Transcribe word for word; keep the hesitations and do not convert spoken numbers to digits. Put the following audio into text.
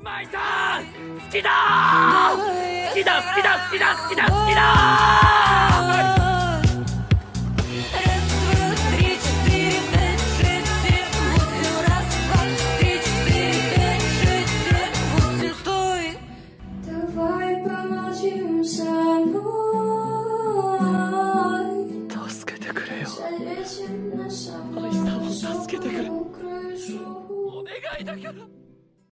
舞さん好きだ好きだ好きだ好きだ好きだ好きだ。助けてくれよ。愛さんを助けてくれ。お願いだから。